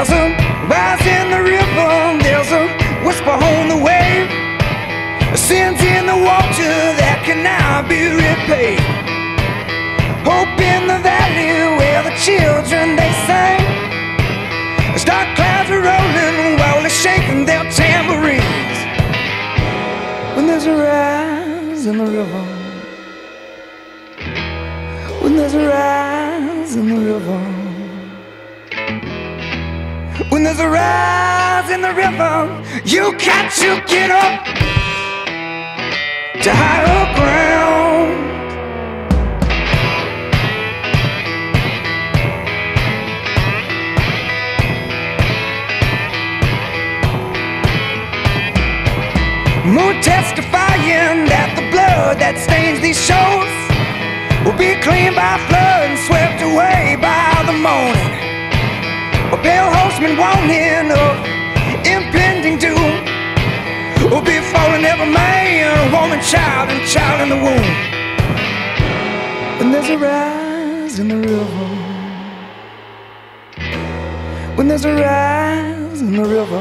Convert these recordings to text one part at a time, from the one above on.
there's a rise in the river, there's a whisper on the wave, sins in the water that can now be repaid. Hope in the valley where the children they sing, as dark clouds are rolling while they're shaking their tambourines. When there's a rise in the river, when there's a rise in the river, when there's a rise in the river, you got to get up to higher ground. More testifying that the blood that stains these shores will be cleaned by flood and swept away by the morning. A pale horseman warning of impending doom will be falling every man, woman, child, and child in the womb. When there's a rise in the river, when there's a rise in the river,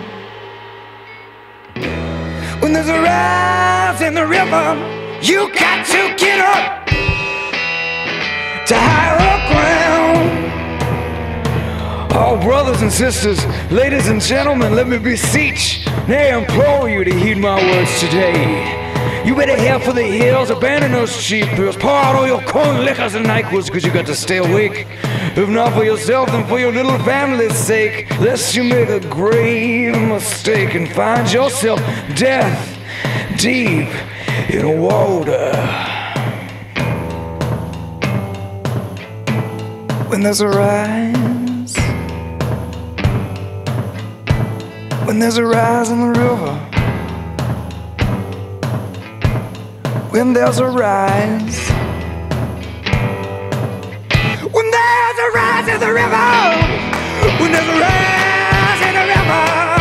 when there's a rise in the river, you got to get up to higher ground. Oh, brothers and sisters, ladies and gentlemen, let me beseech, nay, implore you to heed my words today. You better head for the hills, abandon those cheap pills, pour out all your corn liquors and NyQuils, because you got to stay awake. If not for yourself, then for your little family's sake, lest you make a grave mistake and find yourself death deep in water. When there's a rise, when there's a rise in the river, when there's a rise, when there's a rise in the river, when there's a rise in the river.